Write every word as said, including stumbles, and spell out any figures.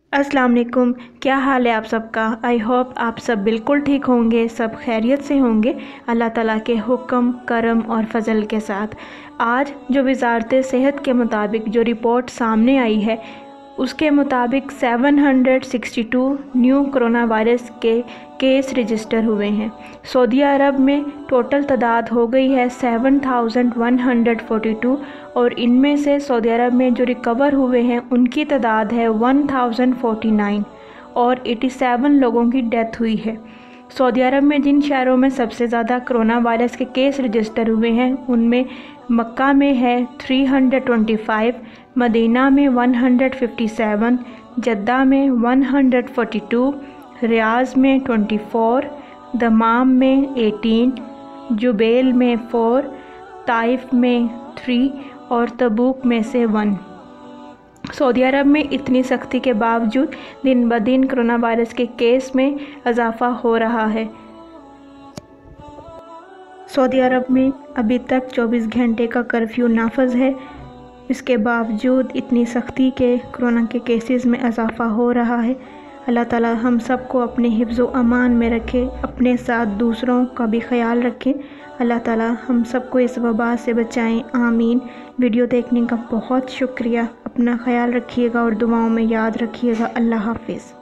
अस्सलाम वालेकुम। क्या हाल है आप सबका। आई होप आप सब बिल्कुल ठीक होंगे, सब खैरियत से होंगे अल्लाह ताला के हुक्म करम और फजल के साथ। आज जो वजारत सेहत के मुताबिक जो रिपोर्ट सामने आई है उसके मुताबिक सात सौ बासठ न्यू कोरोना वायरस के केस रजिस्टर हुए हैं। सऊदी अरब में टोटल तादाद हो गई है सात हज़ार एक सौ बयालीस और इनमें से सऊदी अरब में जो रिकवर हुए हैं उनकी तादाद है एक हज़ार उनचास और सत्तासी लोगों की डेथ हुई है। सऊदी अरब में जिन शहरों में सबसे ज़्यादा कोरोना वायरस के केस रजिस्टर हुए हैं उनमें मक्का में है तीन सौ पच्चीस, मदीना में एक सौ सत्तावन, जद्दा में एक सौ बयालीस, रियाज में चौबीस, दमाम में अठारह, जुबैल में चार, ताइफ में तीन और तबूक में से एक। सऊदी अरब में इतनी सख्ती के बावजूद दिन ब दिन कोरोना वायरस के केस में इजाफ़ा हो रहा है। सऊदी अरब में अभी तक चौबीस घंटे का कर्फ्यू नाफज है। इसके बावजूद इतनी सख्ती के कोरोना के केसेस में इजाफ़ा हो रहा है। अल्लाह ताला हम सबको अपने हिफ्ज़ व अमान में रखे, अपने साथ दूसरों का भी ख्याल रखें। अल्लाह ताला हम सबको इस वबा से बचाएं, आमीन। वीडियो देखने का बहुत शुक्रिया। अपना ख्याल रखिएगा और दुआओं में याद रखिएगा। अल्लाह हाफ़िज़।